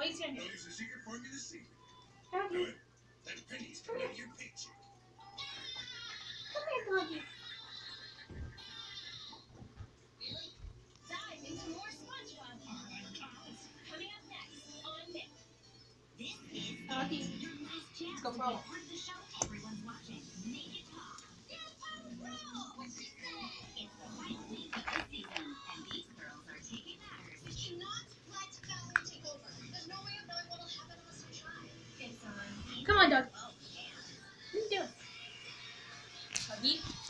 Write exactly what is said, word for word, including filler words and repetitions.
Why is your name? It's a secret formula secret. Doggy. That penny's coming out of your paycheck. Come here, doggy. Really? Dive into more SpongeBob. Coming up next on Nick. This is Doggy. your last chance Go to be roll. part of the show everyone's watching. Make it talk. Yes, Papa Roll! What's she say? It's the final week of the season, and these girls are taking matters. We cannot let Valerie take over. There's no way of knowing what'll happen unless we try. It's on. Come on, dog. Oh, yeah. What are you doing? Doggy.